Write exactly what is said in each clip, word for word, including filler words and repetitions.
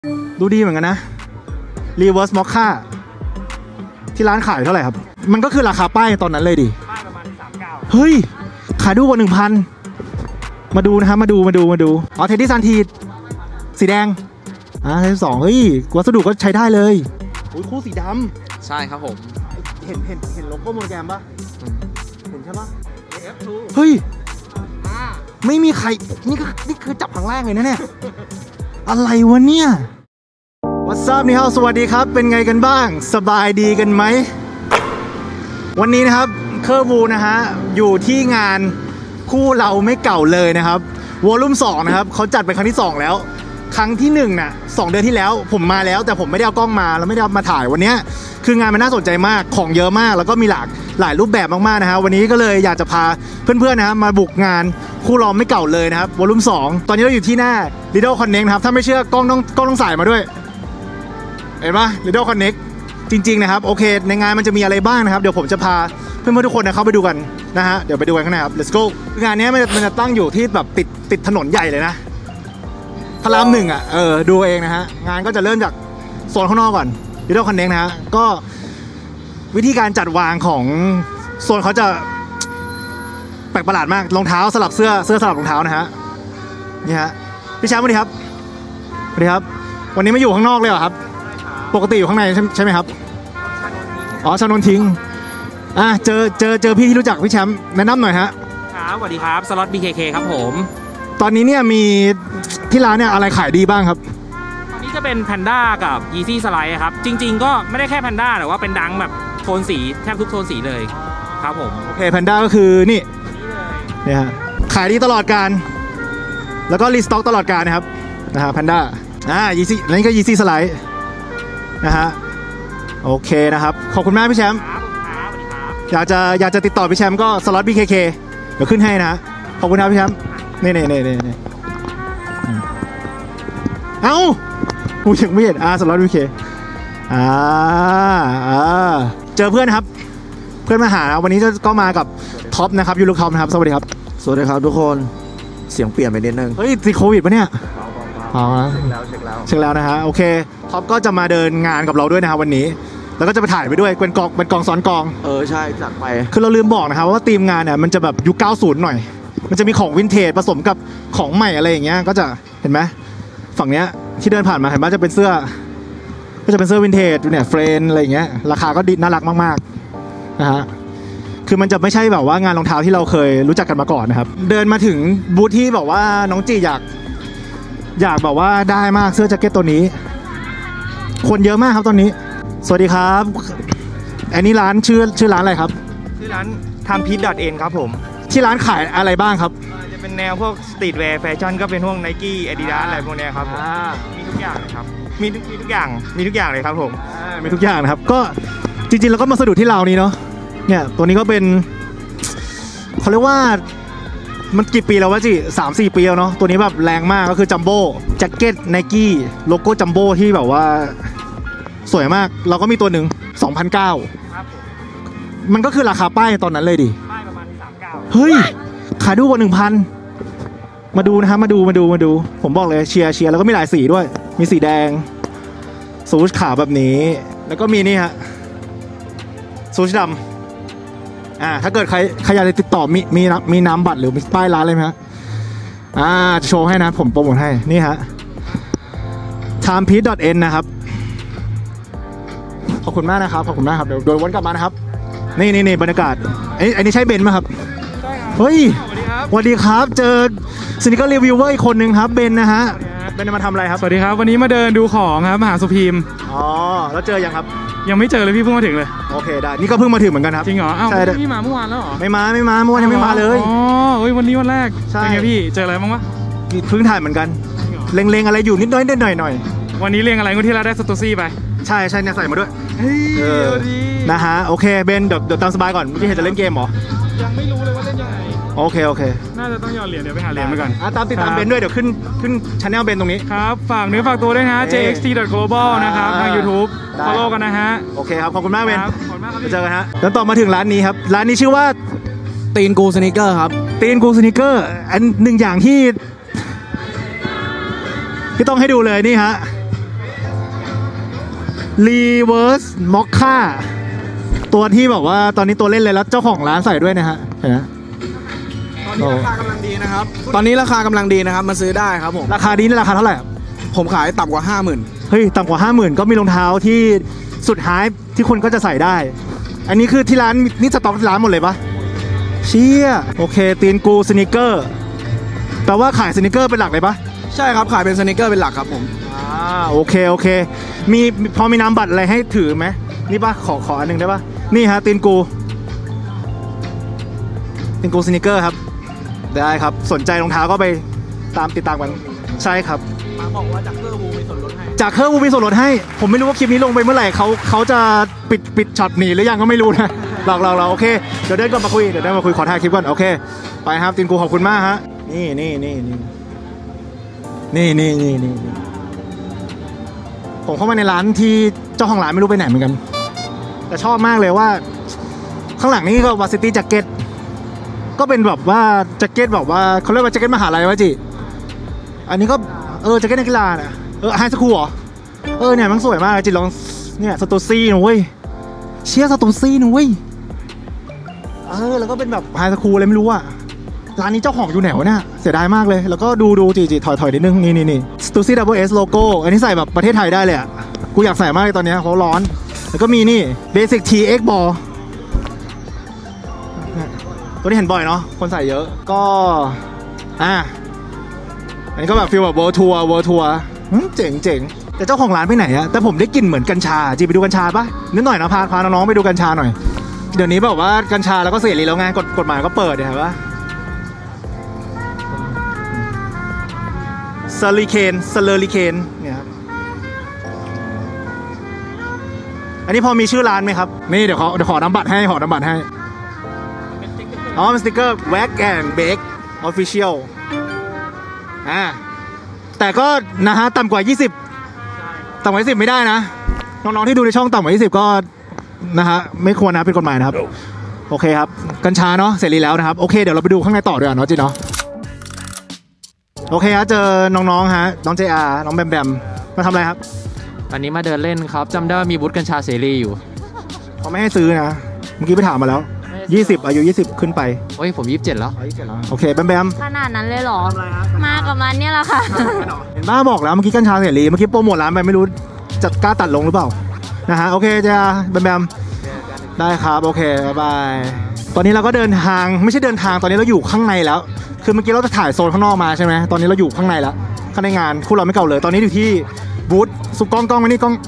ดูดีเหมือนกันนะ Reverse Mocha ที่ร้านขายเท่าไหร่ครับมันก็คือราคาป้ายตอนนั้นเลยดิป้ายประมาณสามสิบเก้าเฮ้ยขายดูกว่า หนึ่งพัน มาดูนะครับมาดูมาดูมาดูอ๋อเทดดี้ซันทีสีแดงอ่าเทดดี้สองเฮ้ยวัสดุก็ใช้ได้เลยโอ้ยคู่สีดำใช่ครับผมเห็นเห็นเห็นโลโก้โมโนแกรมป่ะเห็นใช่ป่ะ เอฟ ทู เฮ้ยไม่มีใครนี่คือนี่คือจับครั้งแรกเลยนะเนี่ยอะไรวะเนี่ยวัสดีครับสวัสดีครับเป็นไงกันบ้างสบายดีกันไหมวันนี้นะครับเคอร์บูนะฮะอยู่ที่งานคู่เราไม่เก่าเลยนะครับวอลลุ่มสองนะครับเขาจัดเป็นครั้งที่สองแล้วครั้งที่หนึ่งน่ะสองเดือนที่แล้วผมมาแล้วแต่ผมไม่ได้เอากล้องมาแล้วไม่ได้เอามาถ่ายวันนี้คืองานมันน่าสนใจมากของเยอะมากแล้วก็มีหลากหลายรูปแบบมากๆนะฮะวันนี้ก็เลยอยากจะพาเพื่อนๆนะครับมาบุกงานคู่เราไม่เก่าเลยนะครับวอลลุ่มสองตอนนี้เราอยู่ที่หน้า Lidl Connect นะครับถ้าไม่เชื่อกล้องต้องกล้องต้องใส่มาด้วยเห็นปะ Lidl Connect จริงๆนะครับโอเคในงานมันจะมีอะไรบ้างนะครับเดี๋ยวผมจะพาเพื่อนๆทุกคนนะเข้าไปดูกันนะฮะเดี๋ยวไปดูกันข้างในครับ let's go งานนี้มันจะตั้งอยู่ที่แบบติดติดถนนใหญ่เลยนะพระรามหนึ่งอ่ะเออดูเองนะฮะงานก็จะเริ่มจากโซนข้างนอกก่อน Lidl Connect นะฮะก็วิธีการจัดวางของโซนเขาจะแปลกประหลาดมากรองเท้าสลับเสื้อเสื้อสลับรองเท้านะฮะนี่ฮะพี่แชมป์สวัสดีครับสวัสดีครับวันนี้ไม่อยู่ข้างนอกเลยเหรอครับปกติอยู่ข้างในใช่ไหมครับอ๋อชานนท์ทิ้งอ่ะเจอเจอเจอพี่ที่รู้จักพี่แชมป์แนะนำหน่อยฮะครับสวัสดีครับสล็อต บี เค เค ครับผมตอนนี้เนี่ยมีที่ร้านเนี่ยอะไรขายดีบ้างครับตอนนี้จะเป็นแพนด้ากับยีซี่สไลด์ครับจริงๆก็ไม่ได้แค่แพนด้าแต่ว่าเป็นดังแบบโทนสีแทบทุกโทนสีเลยครับผมโอเคแพนด้าก็คือนี่นี่ฮะขายดีตลอดการแล้วก็รีสต็อกตลอดการนะครับนะฮะแพนด้าอ่ายีซี่นี่ก็ยีซี่สไลด์นะฮะโอเคนะครับขอบคุณมากพี่แชมป์อยากจะอยากจะติดต่อพี่แชมป์ก็สล็อต บี เค เค เดี๋ยวขึ้นให้นะขอบคุณครับพี่แชมป์นี่นี่นี่นี่เอ้ากูยังไม่เห็นอ่าสล็อต บี เค อ่าอ่าเจอเพื่อนครับเพื่อนมาหาวันนี้ก็มากับท็อปนะครับยูลูท็อปนะครับสวัสดีครับสวัสดีครับทุกคนเสียงเปลี่ยนไปนิดนึงเฮ้ยติดโควิดปะเนี่ยอ๋อเช็คแล้วเช็คแล้วเช็คแล้วนะฮะโอเคท็อปก็จะมาเดินงานกับเราด้วยนะครับวันนี้แล้วก็จะไปถ่ายไปด้วยเป็นกองเป็นกองซ้อนกองเออใช่จัดไปคือเราลืมบอกนะครับว่าธีมงานเนี่ยมันจะแบบยุคเก้าสิบหน่อยมันจะมีของวินเทจผสมกับของใหม่อะไรอย่างเงี้ยก็จะเห็นไหมฝั่งเนี้ยที่เดินผ่านมาเห็นไหมจะเป็นเสื้อก็จะเป็นเสื้อวินเทจเนี่ยเฟรนอะไรอย่างเงี้ยราคาก็ดีน่ารักมากๆนะฮะคือมันจะไม่ใช่แบบว่างานรองเท้าที่เราเคยรู้จักกันมาก่อนนะครับเดินมาถึงบูธที่บอกว่าน้องจีอยากอยากแบบว่าได้มากเสื้อแจ็คเก็ตตัวนี้คนเยอะมากครับตอนนี้สวัสดีครับอันนี้ร้านชื่อชื่อร้านอะไรครับชื่อร้านทำพีท .n ครับผมที่ร้านขายอะไรบ้างครับจะเป็นแนวพวกสตรีทแวร์แฟชั่นก็เป็นพวก Nike Adidas อะไรพวกนี้ครับมีทุกอย่างเลยครับมีมีทุกอย่างมีทุกอย่างเลยครับผมมีทุกอย่างนะครับก็จริงๆเราก็มาสะดุดที่เรานี้เนาะเนี่ยตัวนี้ก็เป็นเขาเรียกว่ามันกี่ปีแล้ววะจีสามสี่ปีแล้วเนาะตัวนี้แบบแรงมากก็คือจัมโบ้แจ็คเก็ตไนกี้โลโก้จัมโบ้ที่แบบว่าสวยมากเราก็มีตัวหนึ่ง สองพันเก้า ครับมันก็คือราคาป้ายตอนนั้นเลยดิป้ายประมาณสามสิบเก้าเฮ้ยขายดูกว่า หนึ่งพัน มาดูนะครับมาดูมาดูมาดูผมบอกเลยเชียร์เชียร์แล้วก็มีหลายสีด้วยมีสีแดงซูชขาวแบบนี้แล้วก็มีนี่ฮะซูชดำอ่าถ้าเกิดใครใครอยากจะติดต่อมีมีมีน้ำบัตรหรือมีป้ายร้านอะไรไหมฮะอ่าจะโชว์ให้นะผมโปรโมทให้นี่ฮะ ไทม์พีท .n นะครับขอบคุณมากนะครับขอบคุณมากครับเดี๋ยวโดยวนกลับมานะครับนี่นี่นี่บรรยากาศไอ้ไอ้นี่ใช่เบนไหมครับใช่ครับเฮ้ยสวัสดีครับสวัสดีครับเจอสนิเกอร์รีวิวเวอร์อีกคนนึงครับเบนนะฮะเบนมาทำอะไรครับสวัสดีครับวันนี้มาเดินดูของครับมหาสุพีมอ๋อแล้วเจอยังครับยังไม่เจอเลยพี่เพิ่งมาถึงเลยโอเคได้นี่ก็เพิ่งมาถึงเหมือนกันครับจริงเหรออ้าวพี่มาเมื่อวานแล้วเหรอไม่มาไม่มาเมื่อวานยังไม่มาเลยอ๋อเฮ้ยวันนี้วันแรกเป็นไงพี่เจออะไรบ้างวะเพิ่งถ่ายเหมือนกันเล็งๆอะไรอยู่นิดน้อยนิดหน่อยหน่อยวันนี้เล็งอะไรก็ที่เราได้สตูซี่ไปใช่ใช่เนี่ยใส่มาด้วยเออนะฮะโอเคเบนเดี๋ยวเดี๋ยวตามสบายก่อนเมื่อกี้เห็นจะเล่นเกมเหรอยังไม่รู้เลยว่าเล่นยังไงโอเคโอเคน่าจะต้องหยอดเหรียญเดี๋ยวไปหาเหรียญมาก่อนตามติดตามเบนด้วยเดี๋ยวขึ้นขึ้นช anel เบนตรงนี้ครับฝากเนื้อฝากตัวด้วยนะ เจ เอ็กซ์ ที global นะครับทาง YouTube follow กันนะฮะโอเคครับขอบคุณมากเบนขอบคุณมากครับเจอกันฮะแล้วต่อมาถึงร้านนี้ครับร้านนี้ชื่อว่าตีนกูสนิเกอร์ครับตีนกูสนิเกอร์อันหนึ่งอย่างที่ที่ต้องให้ดูเลยนี่ฮะ Reverse Mocha ตัวที่แบบว่าตอนนี้ตัวเล่นเลยแล้วเจ้าของร้านใส่ด้วยนะฮะเห็นไหมตอนนี้ราคากำลังดีนะครับ ตอนนี้ราคากำลังดีนะครับมาซื้อได้ครับผมราคาดีนี่ราคาเท่าไหร่ผมขายต่ำกว่า ห้าหมื่นเฮ้ยต่ำกว่า ห้าหมื่น ก็มีรองเท้าที่สุดท้ายที่คุณก็จะใส่ได้ อันนี้คือที่ร้านนี่สต็อกที่ร้านหมดเลยปะเชี่ยโอเคตีนกูสนิเกอร์แปลว่าขายสนิเกอร์เป็นหลักเลยปะใช่ครับขายเป็นสนิเกอร์เป็นหลักครับผมอ่าโอเคโอเคมีพอมีนามบัตรอะไรให้ถือไหมนี่ปะขอขออันหนึ่งได้ปะนี่ฮะตีนกูตีนกูสนิเกอร์ครับได้ครับสนใจรองเท้าก็ไปตามติดตามกันใช่ครับมาบอกว่าจากเครื่องวูมีส่วนลดให้จากเครื่องวูมีส่วนลดให้ผมไม่รู้ว่าคลิปนี้ลงไปเมื่อไหร่เขาเขาจะปิดปิดช็อตหนีหรือยังก็ไม่รู้นะหลอกเราเราโอเคเดี๋ยวเดินก่อนมาคุยเดี๋ยวเดินมาคุยขอถ่ายคลิปก่อนโอเคไปครับตีนกูขอบคุณมากฮะนี่นี่นี่นี่นี่นี่นี่นี่ผมเข้ามาในร้านที่เจ้าของร้านไม่รู้ไปไหนเหมือนกันแต่ชอบมากเลยว่าข้างหลังนี่ก็วาซิตี้แจ็คเก็ตก็เป็นแบบว่าแจ็คเก็ตแบบว่าเขาเรียกว่าแจ็คเก็ตมหาลัยวะจิอันนี้ก็เออแจ็คเก็ตนักกีฬาน่ะเออไฮสคูลเหรอเออเนี่ยมันสวยมากจิลองเนี่ยสตูซี่นะเว้ยเชียร์สตูซี่นะเว้ยเออแล้วก็เป็นแบบไฮสคูลอะไรไม่รู้อะร้านนี้เจ้าของอยู่ไหนวะเนี่ยเสียดายมากเลยแล้วก็ดูดูจีจีถอยถอยนิดนึงนี่นี่นี่สตูซี่ดับเบิลเอสโลโก้อันนี้ใส่แบบประเทศไทยได้เลยอะกูอยากใส่มากเลยตอนนี้เขาร้อนแล้วก็มีนี่เบสิกทีเอ็กบอลตัวนี้เห็นบ่อยเนาะคนใส่เยอะก็อ่ะอันนี้ก็แบบฟีลแบบเวิร์ทัวร์เวิร์ทัวร์เจ๋งเจ๋งแต่เจ้าของร้านไปไหนอะแต่ผมได้กลิ่นเหมือนกัญชาจีไปดูกัญชาปะนิดหน่อยนะพาพาน้องๆไปดูกัญชาหน่อยเดี๋ยวนี้แบบว่ากัญชาแล้วก็เสรีแล้วไงกฎกฎหมายก็เปิดเห็นปะซาลิเคนซาเลอริเคนเนี่ยครับอันนี้พอมีชื่อร้านไหมครับนี่เดี๋ยวขอเดี๋ยวขอนำบัตรให้ขอนำบัตรให้อ๋อเป็นสติ๊กเกอร์ Wag and Bake Official อ่าแต่ก็นะฮะต่ำกว่า ยี่สิบ ต่ำกว่า ยี่สิบ ไม่ได้นะน้องๆที่ดูในช่องต่ำกว่า ยี่สิบ ก็นะฮะไม่ควรนะเป็นกฎหมายนะครับโอเคครับกัญชาเนาะเสรีแล้วนะครับโอเคเดี๋ยวเราไปดูข้างในต่อด้วยเนาะจีเนาะโอเคฮะเจอน้องๆฮะน้องเจอาน้องแบมแบมมาทำอะไรครับอันนี้มาเดินเล่นครับจำได้ว่ามีบูธกัญชาเสรีอยู่เขาไม่ให้ซื้อนะเมื่อกี้ไปถามมาแล้วยี่สิบอายุยี่สิบขึ้นไปโอ้ยผมยี่สิบเจ็ดแล้วโอเคแบมแบมขนาดนั้นเลยเหรอ มากับมันเนี่ยแหละค่ะเห็นบ้าบอกแล้วเมื่อกี้กัญชาเสรีเมื่อกี้โปรโมทร้านไปไม่รู้จะกล้าตัดลงหรือเปล่านะฮะโอเคจะแบมแบมได้ครับโอเคบ๊ายบายตอนนี้เราก็เดินทางไม่ใช่เดินทางตอนนี้เราอยู่ข้างในแล้วคือเมื่อกี้เราจะถ่ายโซนข้างนอกมาใช่ไหมตอนนี้เราอยู่ข้างในแล้วข้างในงานคู่เราไม่เก่าเลยตอนนี้อยู่ที่บูธสุกกล้องกล้องไว้นี่กล้อง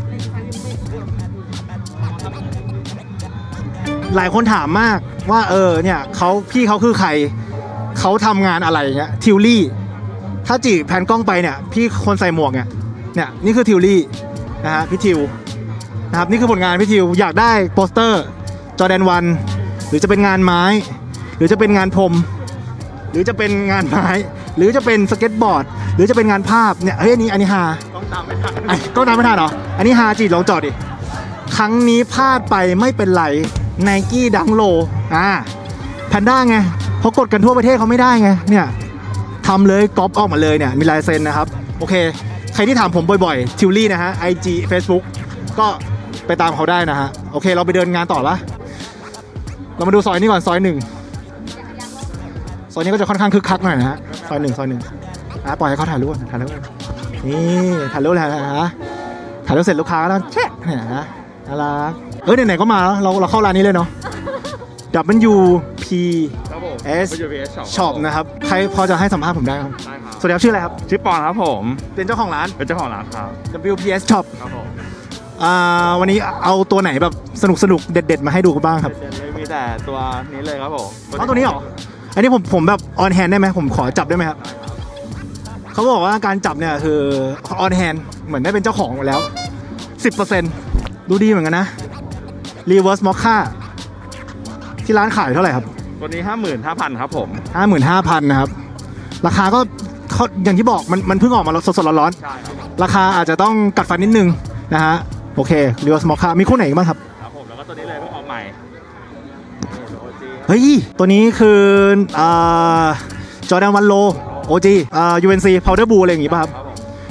หลายคนถามมากว่าเออเนี่ยเขาพี่เขาคือใครเขาทำงานอะไรเงี้ยทิวลี่ถ้าจีแผนกล้องไปเนี่ยพี่คนใส่หมวกเนี่ยเนี่ยนี่คือทิวลี่นะฮะพี่ทิวนะครับนี่คือผลงานพี่ทิวอยากได้โปสเตอร์จอแดนวันหรือจะเป็นงานไม้หรือจะเป็นงานพรมหรือจะเป็นงานไม้หรือจะเป็นสเก็ตบอร์ดหรือจะเป็นงานภาพเนี่ยเฮ้ยอันนี้อันนี้ฮาต้องตามไม่ทันไอ้ต้องตามไม่ทันเหรออันนี้ฮาจีลองจอดดิครั้งนี้พลาดไปไม่เป็นไรไนกี้ดังโลอ่าแพนด้าไงเขากดกันทั่วประเทศเขาไม่ได้ไงเนี่ยทำเลยก๊อปออกมาเลยเนี่ยมีลายเซ็นนะครับโอเคใครที่ถามผมบ่อยๆทิวลี่นะฮะ ไอ จี Facebook ก็ไปตามเขาได้นะฮะโอเคเราไปเดินงานต่อละเรามาดูซอยนี้ก่อนซอยหนึ่งซอยนี้ก็จะค่อนข้างคึกคักหน่อยนะฮะซอยหนึ่งซอยหนึ่งอ่ะปล่อยให้เขาถ่ายรูปถ่ายรูปนี่ถ่ายรูปเลยนะถ่ายรูปเสร็จลูกค้าแล้วแช่เนี่ยนะน่ารักเอ้ยไหนๆก็มาแล้วเราเราเข้าร้านนี้เลยเนาะ ดับเบิลยู พี เอส Shop นะครับใครพอจะให้สัมภาษณ์ผมได้ครับได้ครับสวัสดีครับชื่ออะไรครับชื่อปอนครับผมเป็นเจ้าของร้านเป็นเจ้าของร้านครับดับเบิลยู พี เอส Shop ครับผมอ่าวันนี้เอาตัวไหนแบบสนุกสนุกเด็ดๆมาให้ดูกันบ้างครับมีแต่ตัวนี้เลยครับผมเอาตัวนี้เหรออันนี้ผมผมแบบออนแฮนด์ได้ไหมผมขอจับได้ไหมครับเขาบอกว่าการจับเนี่ยคือออนแฮนด์เหมือนได้เป็นเจ้าของหมดแล้ว สิบเปอร์เซ็นต์ ดูดีเหมือนกันนะ Reverse Mocha ที่ร้านขายเท่าไหร่ครับตัวนี้ ห้าหมื่นห้าพัน ครับผมห้าหมื่นห้าพัน นะครับราคาก็เขาอย่างที่บอกมันมันเพิ่งออกมาสดๆร้อนๆราคาอาจจะต้องกัดฟันนิดนึงนะฮะโอเค Reverse Mocha มีคู่ไหนบ้างครับครับผมแล้วก็ตัวนี้เลยเพิ่งออกใหม่เฮ้ยตัวนี้คืออ่าจอร์แดนวันโล โอ จี อ่า ยู เอ็น ซี Powder Blue อะไรอย่างงี้ป่ะครับ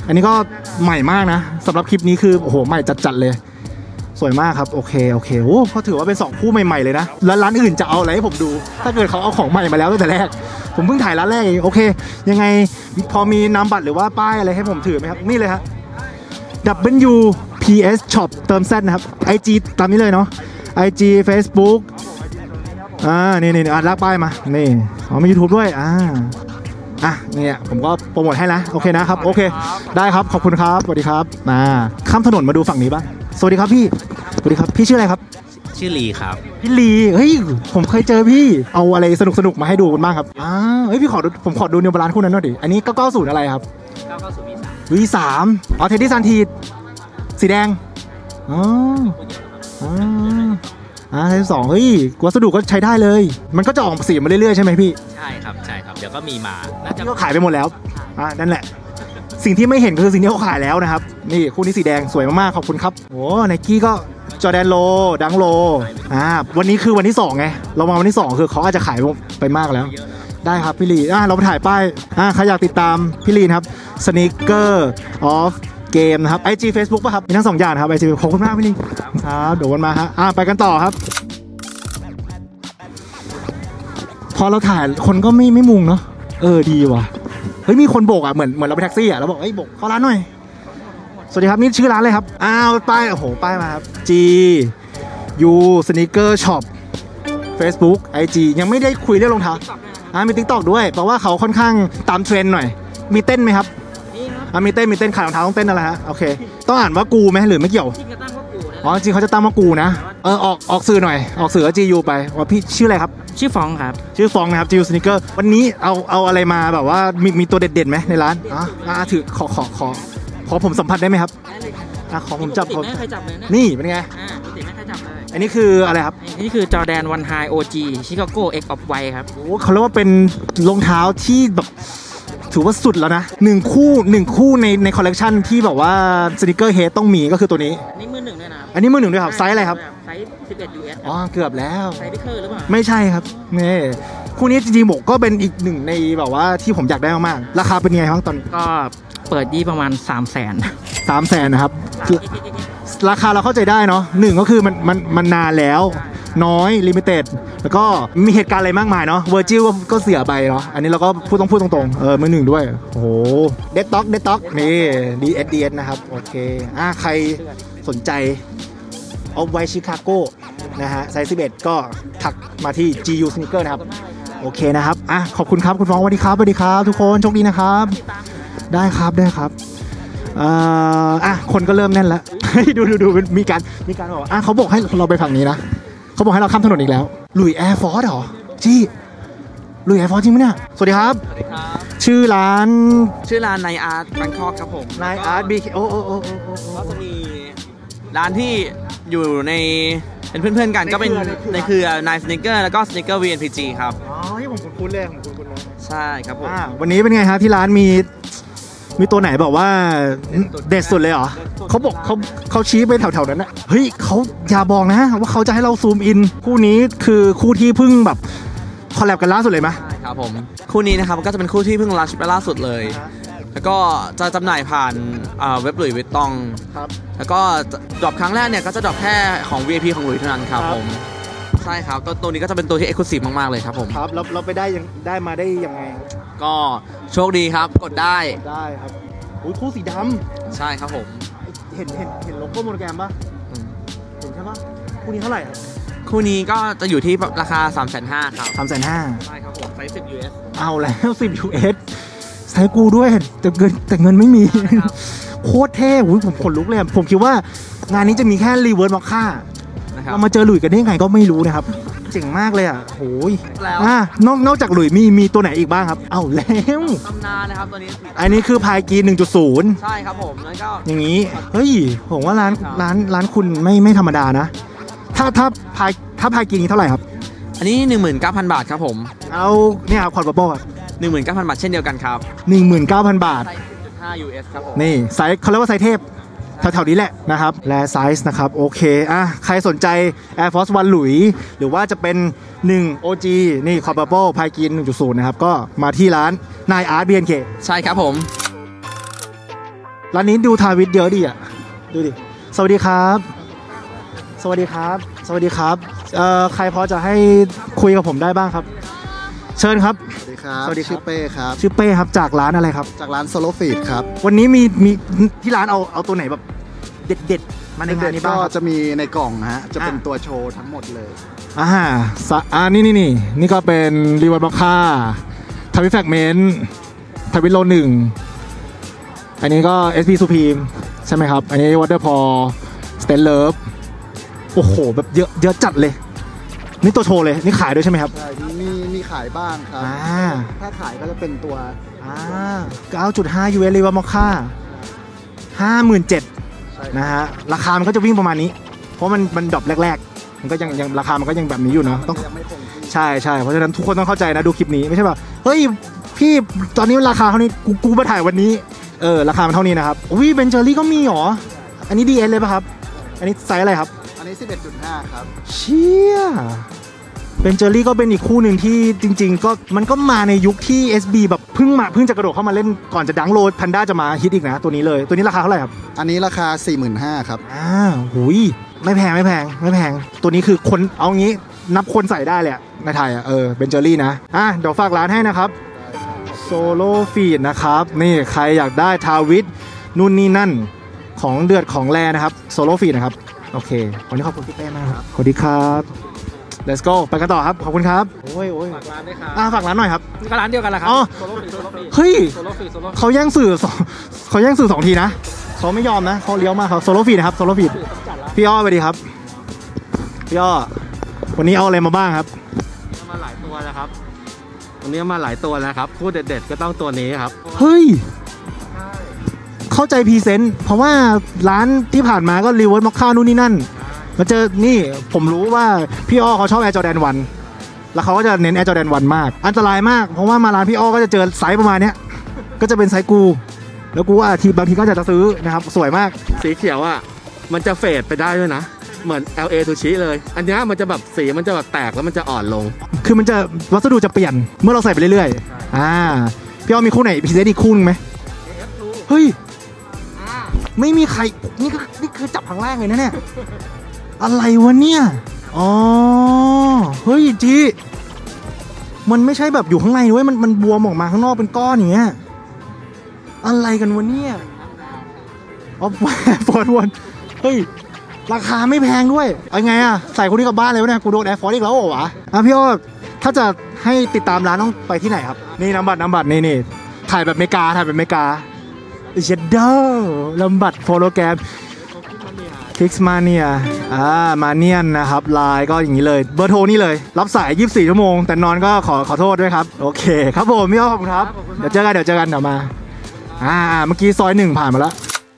อันนี้ก็ใหม่มากนะสำหรับคลิปนี้คือโอ้โหใหม่จัดๆเลยสวยมากครับโอเคโอเคโอ้เขาถือว่าเป็นสองคู่ใหม่ๆเลยนะแล้วร้านอื่นจะเอาอะไรให้ผมดูถ้าเกิดเขาเอาของใหม่มาแล้วตั้งแต่แรกผมเพิ่งถ่ายร้านแรกเองโอเคยังไงพอมีนามบัตรหรือว่าป้ายอะไรให้ผมถือไหมครับนี่เลยฮะ ดับเบิลยู พี เอส Shop เติม Z นะครับ ไอ จี ตามนี้เลยเนาะ ไอ จี Facebook อ่านี่นี่อ่ะลากป้ายมานี่อ๋อมี YouTube ด้วยอ่าอ่ะเนี่ยผมก็โปรโมทให้นะโอเคนะครับโอเคได้ครับขอบคุณครับสวัสดีครับมาข้ามถนนมาดูฝั่งนี้บ้างสวัสดีครับพี่สวัสดีครับพี่ชื่ออะไรครับชื่อลีครับพี่ลีเฮ้ยผมเคยเจอพี่เอาอะไรสนุกสนุกมาให้ดูกันบ้างครับอ่าเฮ้ยพี่ขอดูผมขอดูนิวบาลานซ์คู่นั้นหน่อยดิอันนี้เก้าเก้าศูนย์อะไรครับเก้าเก้าศูนย์วี สาม อ๋อเทดดี้ซันทีสีแดงอ๋ออ๋ออ่าเทดดี้สองเฮ้ยวัสดุก็ใช้ได้เลยมันก็จะออกสีมาเรื่อยๆใช่ไหมพี่ใช่ครับใช่ครับเดี๋ยวก็มีมาน่าจะก็ขายไปหมดแล้วอ่านั่นแหละสิ่งที่ไม่เห็นคือสิ่งที่เขาขายแล้วนะครับนี่คู่นี้สีแดงสวยมากๆขอบคุณครับโอ้ไนกี้ก็จอร์แดนโลดังโลอ่าวันนี้คือวันที่สองไงเรามาวันที่สองคือเขาอาจจะขายไปมากแล้วได้ครับพี่ลีอ่าเราไปถ่ายป้ายอ่าใครอยากติดตามพี่ลีนะครับ Sneaker of Game นะครับ ไอ จี Facebook ป่ะครับมีทั้งสองอย่างครับ ไอ จี ขอบคุณมากพี่ลีครับเดี๋ยววันมาฮะอ่าไปกันต่อครับพอเราถ่ายคนก็ไม่ไม่มุงเนาะเออดีว่ะเฮ้ยมีคนโบกอ่ะเหมือนเหมือนเราไปแท็กซี่อ่ะเราบอกเอ้ยโบกเข้าร้านหน่อยสวัสดีครับนี่ชื่อร้านเลยครับอ้าวป้ายโอ้โหป้ายมาครับ G U Sneaker Shop Facebook ไอ จี ยังไม่ได้คุยเรื่องรองเท้าอ่ามี TikTok ด้วยเพราะว่าเขาค่อนข้างตามเทรนด์หน่อยมีเต้นไหมครับอ่ามีเต้นมีเต้นขายรองเท้าต้องเต้นอะไรฮะโอเคต้องอ่านว่ากูไหมหรือไม่เกี่ยวอ๋อจริงเขาจะตั้งว่ากูนะเออออกออกสื่อหน่อยออกสื่อ จี ยู ไปว่าพี่ชื่ออะไรครับชื่อฟองครับชื่อฟองนะครับ G U Sneaker วันนี้เอาเอาอะไรมาแบบว่ามีมีตัวเด็ดๆไหมในร้านอ๋ออ่าถือขอขอขอขอผมสัมผัสได้ไหมครับอ่ะขอผมจับผมนี่เป็นไงอ่าปกติไม่เคยจับเลยอันนี้คืออะไรครับอันนี้คือจอร์แดนวันไฮโอจีชิคาโกเอ็กออฟไวครับโอ้เขาเรียกว่าเป็นรองเท้าที่แบบถือว่าสุดแล้วนะหนึ่งคู่หนึ่งคู่ในในคอลเลกชันที่แบบว่าสนิเกอร์เฮดต้องมีก็คือตัวนี้อันนี้มือหนึ่งด้วยนะอันนี้มือหนึ่งด้วยครับไซส์อะไรครับไซส์สิบเอ็ด ยู เอสอ๋อเกือบแล้วไซส์พิเคอร์หรือเปล่าไม่ใช่ครับนี่คู่นี้จริงๆบอกก็เป็นอีกหนึ่งในแบบว่าที่ผมอยากได้มากๆราคาเป็นไงครับตอนนี้ก็เปิดยี่ประมาณสามแสนสามแสนนะครับราคาเราเข้าใจได้เนาะหนึ่งก็คือมันมันมันนานแล้วน้อยลิมิเต็ดแล้วก็มีเหตุการณ์อะไรมากมายเนาะเวอร์จิลก็เสียไปเนาะอันนี้เราก็พูดต้องพูดตรงๆเออมือหนึ่งด้วยโอ้โหเดดต็อกเดดต็อกนี่ ดี เอส ดี เอส นะครับโอเคอ่ะใครสนใจเอาไว้ชิคาโก้นะฮะไซส์สิบเอ็ดก็ถักมาที่ จี ยู Sneaker นะครับโอเคนะครับอ่ะขอบคุณครับคุณฟองสวัสดีครับสวัสดีครับทุกคนโชคดีนะครับได้ครับได้ครับอ่าอ่ะคนก็เริ่มแน่นแล้วดูดูดูมีการมีการบอกอ่ะเขาบอกให้เราไปฝั่งนี้นะเขาบอกให้เราข้ามถนนอีกแล้วลุยแอร์ฟอร์สเหรอจี้ลุยแอร์ฟอร์สจริงไหมเนี่ยสวัสดีครับสวัสดีครับชื่อร้านชื่อร้านไนอาร์ตแบงคอกครับผมไนอาร์ตบีโอ้โอ้โอ้ก็จะมีร้านที่อยู่ในเป็นเพื่อนๆกันก็เป็นในเครือ Nine Sneaker แล้วก็ Sneaker วี เอ็น พี จี ครับอ๋อที่ผมคุ้นๆเลยผมคุ้นๆเลยใช่ครับผมวันนี้เป็นไงฮะที่ร้านมีมีตัวไหนบอกว่าเด็ดสุดเลยเหรอเขาบอกเขาเขาชี้ไปแถวๆนั้นนะเฮ้ยเขาอย่าบอกนะว่าเขาจะให้เราซูมอินคู่นี้คือคู่ที่เพิ่งแบบคอลแลบกันล่าสุดเลยไหมใช่ครับผมคู่นี้นะครับก็จะเป็นคู่ที่เพิ่งลันช์ไปล่าสุดเลยแล้วก็จะจำหน่ายผ่านเว็บหลุยส์วิตตองครับแล้วก็ดรอปครั้งแรกเนี่ยก็จะดรอปแค่ของ วี ไอ พี ของหลุยส์เท่านั้นครับผมใช่ครับตัวนี้ก็จะเป็นตัวที่เอ็กซ์คลูซีฟมากๆเลยครับผมครับเราเราไปได้ยังได้มาได้ยังไงก็โชคดีครับกดได้ได้ครับอุ้ยคู่สีดำใช่ครับผมเห็นเห็นเห็นโลโก้โมโนแกรมป่ะเห็นใช่ป่ะคู่นี้เท่าไหร่คู่นี้ก็จะอยู่ที่ราคา สามแสนห้าพัน ครับสามแสนห้าพันใช่ครับผมไซส์สิบ ยู เอสเอาแล้วสิบ ยู เอส ใช้กูด้วยแต่เงินแต่เงินไม่มีโคตรเท่อุ้ยผมขนลุกเลยผมคิดว่างานนี้จะมีแค่รีเวิร์สมอคค่าเรามาเจอหลุยกันได้ยังไงก็ไม่รู้นะครับเจ๋งมากเลยอ่ะโอ้ยอ่านอกนอกจากหลุยมีมีตัวไหนอีกบ้างครับเอ้าแล้วตำนานนะครับตัวนี้อันนี้คือพายกี หนึ่งจุดศูนย์ใช่ครับผมแล้วก็อย่างนี้เฮ้ยผมว่าร้านร้านร้านคุณไม่ไม่ธรรมดานะถ้าถ้าพายถ้าพายกีนี้เท่าไหร่ครับอันนี้ หนึ่งหมื่นเก้าพัน บาทครับผมเอาเนี่ยครับคอร์ดบับเบิ้ลหนึ่งหมื่นเก้าพัน บาทเช่นเดียวกันครับหนึ่งหมื่นเก้าพัน บาทไซส์ สิบจุดห้า ยู เอส ครับผมนี่ไซส์เขาเรียกว่าไซส์เทพแถวๆนี้แหละนะครับและไซส์นะครับโอเคอ่ะใครสนใจ Air Force One หลุยหรือว่าจะเป็นหนึ่ง โอ จี นี่คอร์บับเบิ้ลพายกี หนึ่งจุดศูนย์ นะครับก็มาที่ร้าน Nine Art บี เอ็น เคใช่ครับผมร้านนี้ดูทาวิทเยอะดิอ่ะดูดิสวัสดีครับ สวัสดีครับ สวัสดีครับเอ่อใครพอจะให้คุยกับผมได้บ้างครับ เชิญครับสวัสดีครับสวัสดีครับชื่อเป้ครับชื่อเป้ครับจากร้านอะไรครับจากร้านโซโลฟีดครับวันนี้มีมีที่ร้านเอาเอาตัวไหนแบบเด็ดเด็ดๆมาในงานนี้บ้างก็ครับจะมีในกล่องฮะ จะเป็นอ่ะตัวโชว์ทั้งหมดเลยอ่าสะอ่านี่นี่นี่นี่ก็เป็นรีวอร์ดบล็อกค่าทวิตแฟกเมนต์ทวิตโลหนึ่งอันนี้ก็ เอส พี Supreme ใช่ไหมครับ อันนี้ Waterfall Stand Love โอ้โห แบบเยอะเยอะจัดเลย นี่ตัวโชว์เลย นี่ขายด้วยใช่ไหมครับใช่ มีมีขายบ้างครับอ่าถ้าขายก็จะเป็นตัวอ่า เก้าจุดห้า ยู เอส รีวอร์ดบล็อกค่า ห้าหมื่นเจ็ดพัน นะฮะ ราคามันก็จะวิ่งประมาณนี้ เพราะมันมันดรอปแรกๆ มันก็ยังยังราคามันก็ยังแบบนี้อยู่เนาะต้องยังไม่คงที่ใช่ใช่เพราะฉะนั้นทุกคนต้องเข้าใจนะดูคลิปนี้ไม่ใช่แบบเฮ้ยพี่ตอนนี้ราคาเท่านี้กูกูมาถ่ายวันนี้เออราคามันเท่านี้นะครับอุ้ยเบนเจอรี่ก็มีหรออันนี้ ดี เอส เลยป่ะครับอันนี้ไซส์อะไรครับอันนี้ สิบเอ็ดจุดห้า ครับเชี่ยเบนเจอรี่ก็เป็นอีกคู่หนึ่งที่จริง ๆ ก็มันก็มาในยุคที่ เอส บี แบบเพิ่งมาเพิ่งจะกระโดดเข้ามาเล่นก่อนจะดังโลแพนด้าจะมาฮิตอีกนะตัวนี้เลยตัวนี้ราคาเท่าไหร่ครับอันนี้ราคา สี่หมื่นห้าพัน ครับอ่าหุยไม่แพงไม่แพงไม่แพงตัวนี้คือคนเอางี้นับคนใส่ได้เลยอะในไทยอะเออเบนเจอรี่นะอ่ะเดี๋ยวฝากร้านให้นะครับโซโลฟีดนะครับนี่ใครอยากได้ทาวิทนู่นนี่นั่นของเดือดของแรนะครับโซโลฟีดนะครับโอเควันนี้ขอบคุณพี่เป้มากครับสวัสดีครับ let's go ไปกันต่อครับขอบคุณครับโอ้ยโอ้ยฝากร้านด้วยครับอ่ะฝากร้านหน่อยครับก็ร้านเดียวกันแหละครัอ๋อโซโลฟีโซโลฟีเฮ้ยโซโลฟีโซโลฟีเขาแย่งสื่อสองเขาแย่งสื่อสองทีนะเขาไม่ยอมนะเขาเลี้ยวมากครับโซโลฟีดนะครับโซโลฟีดพี่อ้อสวัสดีครับพี่อ้อวันนี้เอาอะไรมาบ้างครับมาหลายตัวแล้วครับ วันนี้มาหลายตัวแล้วครับคู่เด็ดๆก็ต้องตัวนี้ครับเฮ้ยเข้าใจพรีเซนต์เพราะว่าร้านที่ผ่านมาก็รีเวิร์สมอคค่านู่นนี่นั่นมาเจอนี่ผมรู้ว่าพี่อ้อเขาชอบ Air Jordan วันแล้วเขาก็จะเน้น Air Jordan วันมากอันตรายมากเพราะว่ามาร้านพี่อ้อก็จะเจอไซส์ประมาณเนี้ยก็จะเป็นไซส์กูแล้วกูว่าทีบางทีก็จะซื้อนะครับสวยมากสีเขียวอ่ะมันจะเฟดไปได้ด้วยนะ เหมือน แอล เอ ทูชิเลย อันนี้มันจะแบบสีมันจะแบบแตกแล้วมันจะอ่อนลงคือมันจะวัสดุจะเปลี่ยนเมื่อเราใส่ไปเรื่อยๆอ่าพี่อ้อมีคู่ไหนพรีเซนต์อีกคู่นึงไหมเฮ้ยไม่มีใครนี่ก็นี่คือจับครั้งแรกเลยนะเนี่ยอะไรวะเนี่ยอ๋อเฮ้ยจีมันไม่ใช่แบบอยู่ข้างในด้วยมันมันบวมออกมาข้างนอกเป็นก้อนอย่างเงี้ยอะไรกันวะเนี่ยอ๋อฟอร์ดวนเฮ้ยราคาไม่แพงด้วยเอาไงอะใส่คนนี้กลับบ้านเลยวะเนี่ยกูโดนแอร์ฟอร์ดอีกแล้วเหรอวะอ่ะพี่อ้อถ้าจะให้ติดตามร้านต้องไปที่ไหนครับนี่น้ำบัตรน้ำบัตรนี่นี่ถ่ายแบบเมกาถ่ายแบบเมกาเชดเดอร์ลำบัตรโฟโลแกรมคิกส์มาเนียอ่ามาเนียนนะครับไลน์ก็อย่างนี้เลยเบอร์โทรนี่เลยรับสายยี่สิบสี่ชั่วโมงแต่นอนก็ขอขอโทษด้วยครับโอเคครับผมพี่อ้อขอบคุณครับเดี๋ยวเจอกันเดี๋ยวเจอกันเดี๋ยวมาอ่าเมื่อกี้ซอยหนึ่งผ่านมาแล้ว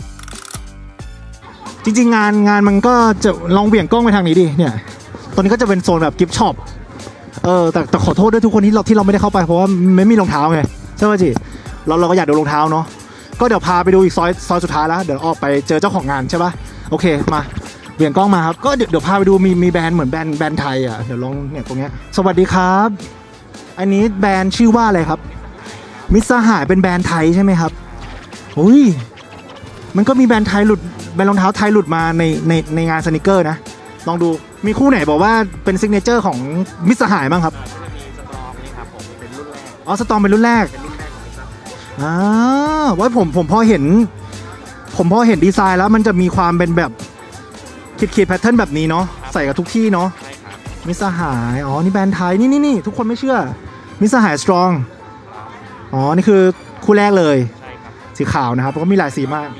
จริงๆงานงานมันก็จะลองเบี่ยงกล้องไปทางนี้ดิเนี่ยตอนนี้ก็จะเป็นโซนแบบกิฟต์ช็อปเออแต่แต่ขอโทษด้วยทุกคนที่เราที่เราไม่ได้เข้าไปเพราะว่าไม่มีรองเท้าไงใช่ไหมจีเราเราก็อยากดูรองเท้าเนาะก็เดี๋ยวพาไปดูอีกซอยซอยสุดท้ายแล้วเดี๋ยวออกไปเจอเจ้าของงานใช่ปะโอเคมาเบี่ยงกล้องมาครับก็เดี๋ยวเดี๋ยวพาไปดูมีมีแบรนด์เหมือนแบรนด์แบรนด์ไทยอ่ะเดี๋ยวลองเนี่ยตรงเนี้ยสวัสดีครับอันนี้แบรนด์ชื่อว่าอะไรครับมิตรสหายเป็นแบรนด์ไทยใช่ไหมครับอุ้ยมันก็มีแบรนด์ไทยหลุดแบรนด์รองเท้าไทยหลุดมาในในในงานสนิเกอร์นะลองดูมีคู่ไหนบอกว่าเป็นซิกเนเจอร์ของมิตรสหายบ้างครับอ๋อสตอมเป็นรุ่นแรกอ่าว่าผมผมพอเห็นผมพอเห็นดีไซน์แล้วมันจะมีความเป็นแบบคิดคิดแพทเทิร์นแบบนี้เนาะใส่กับทุกที่เนาะมิตรสหายอ๋อนี่แบรนด์ไทยนี่นี่นี่ทุกคนไม่เชื่อมิตรสหายสตรองอ๋อนี่คือคู่แรกเลยสีขาวนะครับแล้วก็มีหลายสีมาก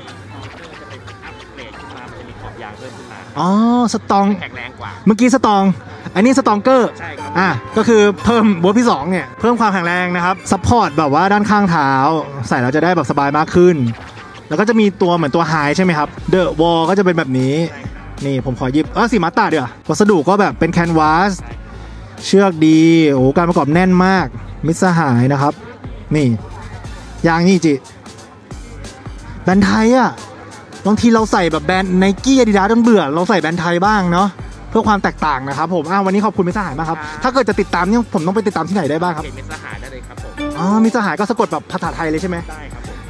อ๋อสตองแข็งแรงกว่าเมื่อกี้สตองอันนี้สตองเกอร์ใช่ครับอ่ะก็คือเพิ่มบทที่สองเนี่ยเพิ่มความแข็งแรงนะครับซัพพอร์ตแบบว่าด้านข้างเท้าใส่แล้วจะได้แบบสบายมากขึ้นแล้วก็จะมีตัวเหมือนตัวไฮใช่ไหมครับเดอะวอลก็จะเป็นแบบนี้นี่ผมขอหยิบเออสีมัตตาเดี๋ยววัสดุก็แบบเป็นแคนวาสเชือกดีโอ้การประกอบแน่นมากมิตรสหายนะครับนี่ยางนี่จิแบรนด์ไทยอ่ะบางทีเราใส่แบบแบรนด์ไนกี้อาดิดาสจนเบื่อเราใส่แบรนด์ไทยบ้างเนาะเพื่อความแตกต่างนะครับผมอ้าววันนี้ขอบคุณมิตรสหายมากครับถ้าเกิดจะติดตามเนี่ยผมต้องไปติดตามที่ไหนได้บ้างครับมิตรสหายได้เลยครับผมอ๋อมิตรสหายก็สะกดแบบภาษาไทยเลยใช่ไหมได้ครับผม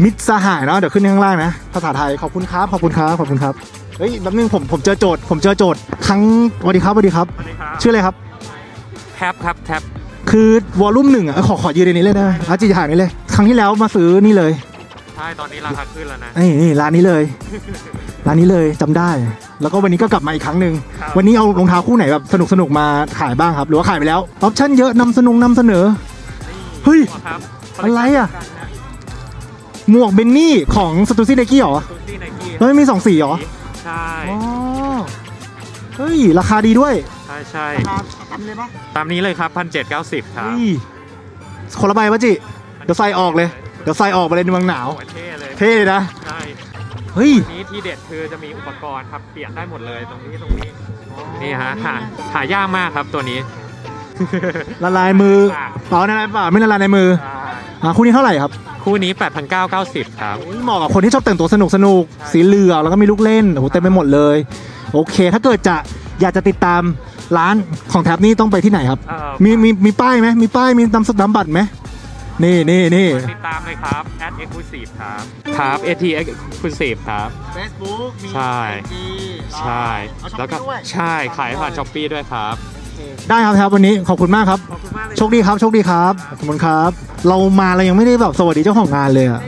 มิตรสหายเนาะเดี๋ยวขึ้นข้างล่างนะภาษาไทยขอบคุณครับขอบคุณครับขอบคุณครับเฮ้ยแป๊บนึงผมผมเจอโจทย์ผมเจอโจทย์ครั้งสวัสดีครับสวัสดีครับชื่ออะไรครับแท็บครับแท็บคือวอลลุ่มหนึ่งอ่ะขอขอยืนในนี้เลยนะอาจิถ่ายนี้เลยครั้งที่แล้วมาซื้อนี่เลยใช่ตอนนี้ราคาขึ้นแล้วนะนี่นี่ร้านนี้เลยร้านนี้เลยจำได้ แล้วก็วันนี้ก็กลับมาอีกครั้งหนึ่งวันนี้เอารองเท้าคู่ไหนแบบสนุกสนุกมาขายบ้างครับหรือว่าขายไปแล้วออปชั่นเยอะนำสนุกนำเสนอเฮ้ยอะไรอ่ะหมวกเบนนี่ของสตูซี่ไนกี้เหรอแล้วไม่มีสองสีเหรอใช่อ๋อเฮ้ยราคาดีด้วยใช่ใช่ตามเลยปะตามนี้เลยครับพันเจ็ดเก้าสิบครับคนละใบปะจิเดี๋ยวใส่ออกเลยเดี๋ยวใส่ออกไปเลยในเมืองหนาวเท่เลยเท่นะใช่เฮ้ยนี้ที่เด็ดคือจะมีอุปกรณ์ครับเปลี่ยนได้หมดเลยตรงนี้ตรงนี้นี่ฮะหาหายากมากครับตัวนี้ละลายมือเปล่าละลายเปล่าไม่ละลายในมืออ่าคู่นี้เท่าไหร่ครับคู่นี้ แปดพันเก้าร้อยเก้าสิบ ครับเหมาะกับคนที่ชอบแต่งตัวสนุกสนุกสีเหลืองแล้วก็มีลูกเล่นโอ้โหเต็มไปหมดเลยโอเคถ้าเกิดจะอยากจะติดตามร้านของแท็บนี่ต้องไปที่ไหไหนครับมีมีมีป้ายไหมมีป้ายมีนำสนามบัตรไหมนี่นี่นี่ติดตามเลยครับ แอท exclusive ครับครับ เอ ที exclusive ครับ Facebook มีใช่ใช่แล้วก็ใช่ขายผ่าน Shopee ด้วยครับได้ครับครับวันนี้ขอบคุณมากครับโชคดีครับโชคดีครับขอบคุณครับเรามาเรายังไม่ได้แบบสวัสดีเจ้าของงานเลยอะ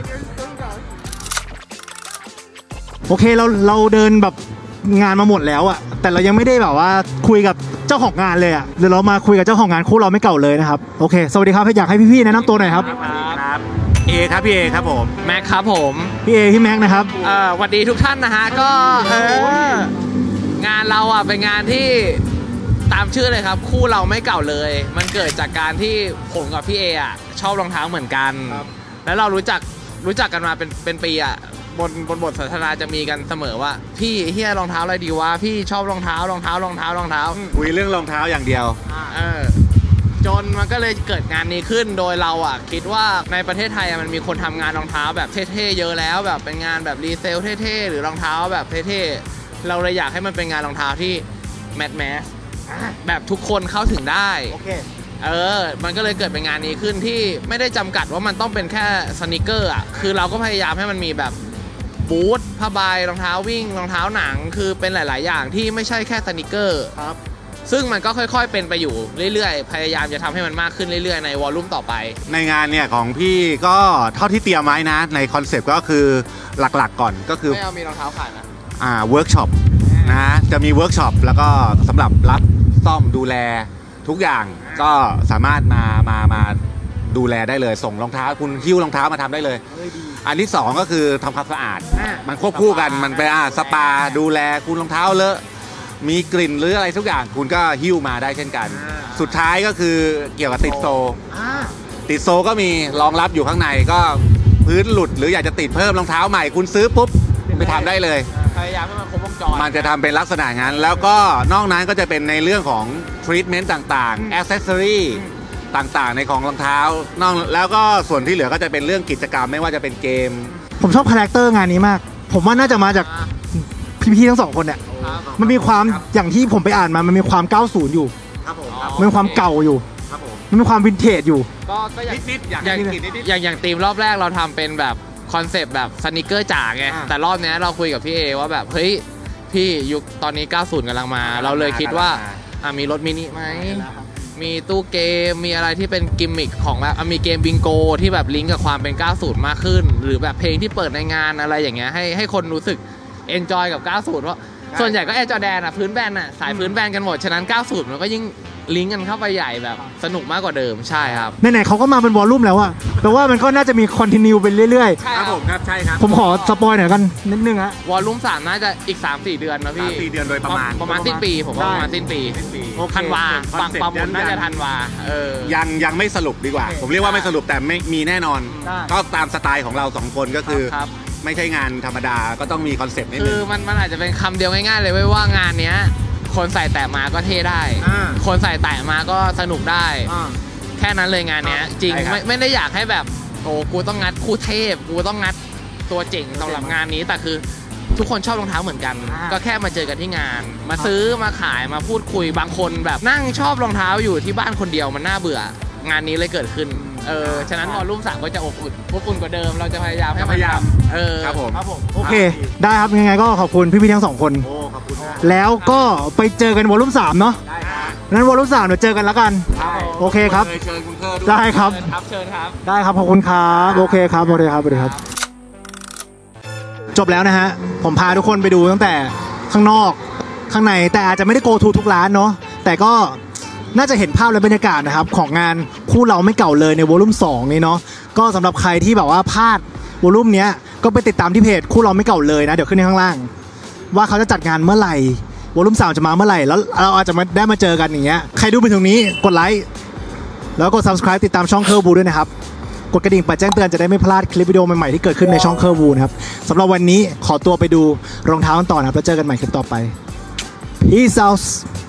โอเคเราเราเดินแบบงานมาหมดแล้วอะแต่เรายังไม่ได้แบบว่าคุยกับเจ้าของงานเลยอะเดี๋ยวเรามาคุยกับเจ้าของงานคู่เราไม่เก่าเลยนะครับโอเคสวัสดีครับอยากให้พี่ๆแนะนำตัวหน่อยครับเอครับพี่เอครับผมแม็กครับผมพี่เอพี่แม็กนะครับเอ่อสวัสดีทุกท่านนะฮะก็เอองานเราอ่ะเป็นงานที่ตามชื่อเลยครับคู่เราไม่เก่าเลยมันเกิดจากการที่ผมกับพี่เออ่ะชอบรองเท้าเหมือนกันแล้วเรารู้จักรู้จักกันมาเป็นเป็นปีอ่ะบนบนบทสนทนาจะมีกันเสมอว่าพี่เฮียรองเท้าอะไรดีวะพี่ชอบรองเท้ารองเท้ารองเท้ารองเท้าคุยเรื่องรองเท้าอย่างเดียวเออจนมันก็เลยเกิดงานนี้ขึ้นโดยเราอ่ะคิดว่าในประเทศไทยมันมีคนทำงานรองเท้าแบบเท่ๆเยอะแล้วแบบเป็นงานแบบรีเซลเท่ๆหรือรองเท้าแบบเท่ๆเราเลยอยากให้มันเป็นงานรองเท้าที่แมสแมสแบบทุกคนเข้าถึงได้โอเคเออมันก็เลยเกิดเป็นงานนี้ขึ้นที่ไม่ได้จำกัดว่ามันต้องเป็นแค่สนิเกอร์อ่ะคือเราก็พยายามให้มันมีแบบบูทผ้าใบรองเท้าวิ่งรองเท้าหนังคือเป็นหลายๆอย่างที่ไม่ใช่แค่สนิเกอร์ครับซึ่งมันก็ค่อยๆเป็นไปอยู่เรื่อยๆพยายามจะทำให้มันมากขึ้นเรื่อยๆในวอลลุ่มต่อไปในงานเนี่ยของพี่ก็เท่าที่เตรียมไว้นะในคอนเซปต์ก็คือหลักๆก่อนก็คือไม่เอามีรองเท้าขายนะอ่าเวิร์กช็อปนะจะมีเวิร์กช็อปแล้วก็สำหรับรับซ่อมดูแลทุกอย่างก็สามารถมามามาดูแลได้เลยส่งรองเท้าคุณหิ้วรองเท้ามาทำได้เลยอันที่สองก็คือทำความสะอาดมันควบคู่กันมันไปอ่าสปาดูแลคุณรองเท้าเลอะมีกลิ่นหรืออะไรทุกอย่างคุณก็หิ้วมาได้เช่นกันสุดท้ายก็คือเกี่ยวกับติดโซติดโซก็มีรองรับอยู่ข้างในก็พื้นหลุดหรืออยากจะติดเพิ่มรองเท้าใหม่คุณซื้อปุ๊บไปทำได้เลยพยายามให้มันครบวงจรมันจะทำเป็นลักษณะงั้นแล้วก็นอกนั้นก็จะเป็นในเรื่องของทรีทเมนต์ต่างๆแอคเซสซอรี่ต่างๆในของรองเท้านอกแล้วก็ส่วนที่เหลือก็จะเป็นเรื่องกิจกรรมไม่ว่าจะเป็นเกมผมชอบคาแรคเตอร์งานนี้มากผมว่าน่าจะมาจากพี่ๆทั้งสองคนเนี่ยมันมีความอย่างที่ผมไปอ่านมามันมีความเก้าสิบอยู่มันมีความเก่าอยู่มันมีความวินเทจอยู่ก็อย่างอย่างอย่างอย่างทีมรอบแรกเราทำเป็นแบบคอนเซปต์แบบสนิเกอร์จ๋าไงแต่รอบนี้เราคุยกับพี่เอว่าแบบเฮ้ยพี่ยุคตอนนี้เก้าสิบกำลังมาเราเลยคิดว่าอ่ะมีรถมินิไหมมีตู้เกมมีอะไรที่เป็นกิมมิคของแบบมีเกมบิงโกที่แบบลิงก์กับความเป็นเก้าสิบมากขึ้นหรือแบบเพลงที่เปิดในงานอะไรอย่างเงี้ยให้ให้คนรู้สึกเอนจอยกับเก้าสิบเพราะส่วนใหญ่ก็แอร์จอแดนอ่ะพื้นแบนอ่ะสายพื้นแบนกันหมดฉะนั้นเก้าสิบมันก็ยิ่งลิงก์กันเข้าไปใหญ่แบบสนุกมากกว่าเดิมใช่ครับไหนๆเขาก็มาเป็นวอลลุ่มแล้วอะแปลว่ามันก็น่าจะมีคอนติเนียไปเรื่อยๆใช่ครับผมครับใช่ครับผมขอสปอยหน่อยกันนิดนึงฮะวอลลุ่มสามน่าจะอีก สามสี่ เดือนนะพี่สามสี่ เดือนโดยประมาณประมาณสิ้นปีผมว่าประมาณสิ้นปีธันวาฝั่งประมูลน่าจะธันวาเออยังยังไม่สรุปดีกว่าผมเรียกว่าไม่สรุปแต่ไม่มีแน่นอนก็ตามสไตล์ของเราสองคนก็คือไม่ใช่งานธรรมดาก็ต้องมีคอนเซ็ปต์นิดนึงคือมันมันอาจจะเป็นคำเดียวง่ายๆเลยไว้ว่างานเนี้ยคนใส่แตะมาก็เท่ได้คนใส่แตะมาก็สนุกได้แค่นั้นเลยงานเนี้ยจริงไม่ไม่ได้อยากให้แบบโอ้กูต้องงัดคู่เทพกูต้องงัดตัวเจ๋งสำหรับงานนี้แต่คือทุกคนชอบรองเท้าเหมือนกันก็แค่มาเจอกันที่งานมาซื้อมาขายมาพูดคุยบางคนแบบนั่งชอบรองเท้าอยู่ที่บ้านคนเดียวมันน่าเบื่องานนี้เลยเกิดขึ้นเออฉะนั้นวอลลุ่มสามก็จะอบอุ่นอบอุ่นกว่าเดิมเราจะพยายามให้พยายามเออครับผมโอเค ได้ครับยังไงก็ขอบคุณพี่ๆทั้งสองคนโอ้ขอบคุณมากแล้วก็ไปเจอกันวอลลุ่มสามเนาะได้ครับนั้นวอลลุ่มสามเดี๋ยวเจอกันแล้วกัน โอเคครับเชิญคุณเคอร์ด้วยได้ครับเชิญครับเชิญครับได้ครับขอบคุณครับโอเคครับโอเคครับสวัสดีครับ จบแล้วนะฮะผมพาทุกคนไปดูตั้งแต่ข้างนอกข้างในแต่อาจจะไม่ได้โกทูทุกร้านเนาะแต่ก็น่าจะเห็นภาพและบรรยากาศนะครับของงานคู่เราไม่เก่าเลยในวอลลุ่มสองนี้เนาะก็สำหรับใครที่แบบว่าพลาดวอลลุ่มเนี้ยก็ไปติดตามที่เพจคู่เราไม่เก่าเลยนะเดี๋ยวขึ้นในข้างล่าง ว่าเขาจะจัดงานเมื่อไหร่วอลลุ่มสามจะมาเมื่อไหร่แล้วเราอาจจะมาได้มาเจอกันอย่างเงี้ยใครดูไปถึงนี้กดไลค์แล้วกด ซับสไครบ์ ติดตามช่องเคอร์บูด้วยนะครับกดกระดิ่งปัดแจ้งเตือนจะได้ไม่พลาดคลิปวิดีโอใหม่ๆที่เกิดขึ้นในช่องเคอร์บูนะครับสำหรับวันนี้ขอตัวไปดูรองเท้ากันต่อนะครับแล้วเจอกันใหม่คลิปต่อไป Peace out